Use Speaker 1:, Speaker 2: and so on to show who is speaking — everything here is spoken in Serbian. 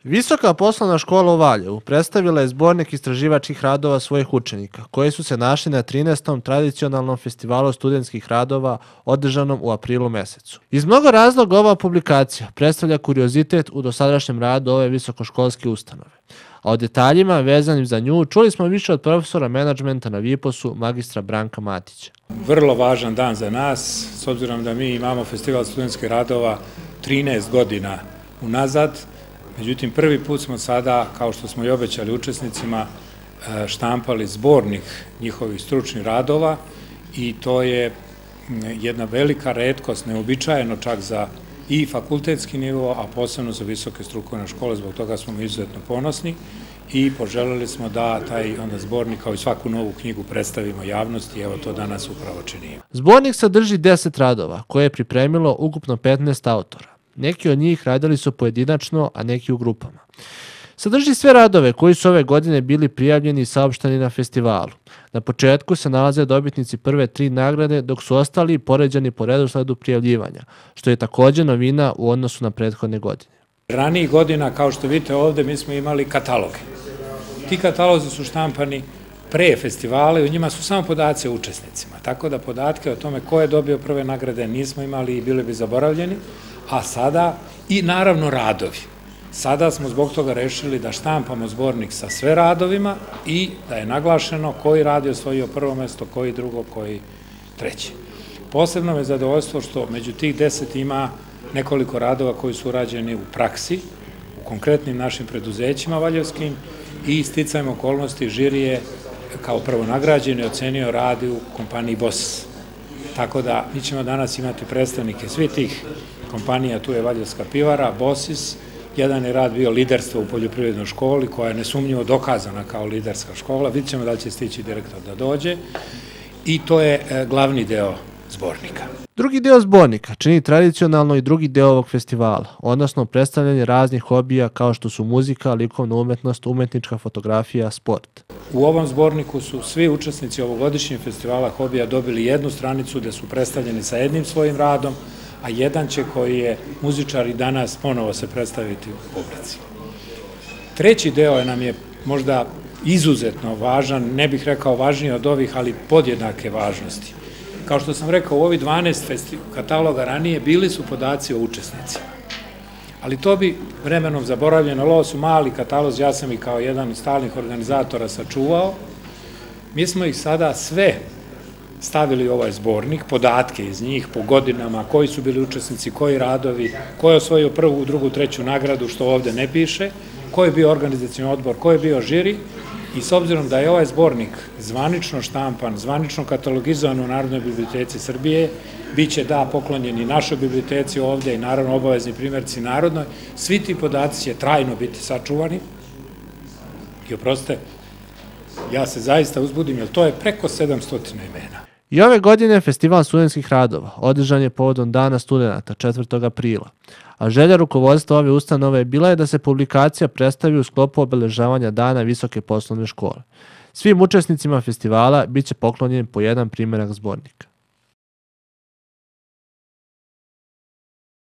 Speaker 1: Visoka poslovna škola u Valjevu predstavila je zbornik istraživačkih radova svojih učenika, koji su se našli na 13. tradicionalnom festivalu studentskih radova održanom u aprilu mesecu. Iz mnogo razloga ova publikacija predstavlja kuriozitet u dosadašnjem radu ove visokoškolske ustanove. A o detaljima vezanim za nju čuli smo više od profesora menadžmenta na Viposu, magistra Branka Matića.
Speaker 2: Vrlo važan dan za nas, s obzirom da mi imamo festival studentskih radova 13 godina unazad. Međutim, prvi put smo sada, kao što smo i obećali učesnicima, štampali zbornik njihovih stručnih radova i to je jedna velika retkost, neobičajeno čak za i fakultetski nivo, a posebno za visoke strukovne škole, zbog toga smo mi izuzetno ponosni i poželeli smo da taj onda zbornik kao i svaku novu knjigu predstavimo javnosti i evo to danas upravo činimo.
Speaker 1: Zbornik sadrži 10 radova koje je pripremilo ukupno 15 autora. Neki od njih radili su pojedinačno, a neki u grupama. Sadrži sve radove koji su ove godine bili prijavljeni i saopšteni na festivalu. Na početku se nalaze dobitnici prve 3 nagrade, dok su ostali poređani po redosledu prijavljivanja, što je također novina u odnosu na prethodne godine.
Speaker 2: Ranijih godina, kao što vidite ovde, mi smo imali kataloge. Ti katalozi su štampani pre festivala i u njima su samo podaci o učesnicima, tako da podatke o tome ko je dobio prve nagrade nismo imali i bili bi zaboravljeni, a sada i naravno radovi. Sada smo zbog toga rešili da štampamo zbornik sa sve radovima i da je naglašeno koji rad je osvojio prvo mesto, koji drugo, koji treće. Posebno me zadovoljstvo što među tih 10 ima nekoliko radova koji su urađeni u praksi, u konkretnim našim preduzećima valjevskim i sticajem okolnosti žiri je kao prvo nagrađen i ocenio rad u kompaniji BOSIS. Tako da mi ćemo danas imati predstavnike svih tih kompanija, tu je Valjevska pivara, BOSIS, jedan je rad bio liderstvo u poljoprivrednoj školi koja je nesumnjivo dokazana kao liderska škola, vidjet ćemo da li će stići direktor da dođe i to je glavni deo zbornika.
Speaker 1: Drugi deo zbornika čini tradicionalno i drugi deo ovog festivala, odnosno predstavljanje raznih hobija kao što su muzika, likovna umetnost, umetnička fotografija, sport.
Speaker 2: U ovom zborniku su svi učesnici ovogodišnjeg festivala hobija dobili jednu stranicu gde su predstavljeni sa jednim svojim radom, a jedan će koji je muzičar i danas ponovo se predstaviti u publici. Treći deo nam je možda izuzetno važan, ne bih rekao važniji od ovih, ali podjednake važnosti. Kao što sam rekao, u ovih 12 kataloga ranije bili su podaci o učesnicima. Ali to bi vremenom zaboravljeno, ovo su mali katalozi, ja sam ih kao jedan od stalnih organizatora sačuvao. Mi smo ih sada sve stavili u ovaj zbornik, podatke iz njih po godinama, koji su bili učesnici, koji radovi, ko je osvojio prvu, drugu, treću nagradu, što ovde ne piše, ko je bio organizacioni odbor, ko je bio žiri i s obzirom da je ovaj zbornik zvanično štampan, zvanično katalogizovan u Narodnoj biblioteci Srbije, bit će poklonjeni našoj biblioteci ovde i naravno obavezni primjerci Narodnoj, svi ti podaci će trajno biti sačuvani i oprostite, ja se zaista uzbudim, jer to je preko 700 imena.
Speaker 1: I ove godine Festival studentskih radova održan je povodom Dana studenata 4. aprila, a želja rukovodstva ove ustanove bila je da se publikacija predstavi u sklopu obeležavanja Dana visoke poslovne škole. Svim učesnicima festivala bit će poklonjen po jedan primjerak zbornika.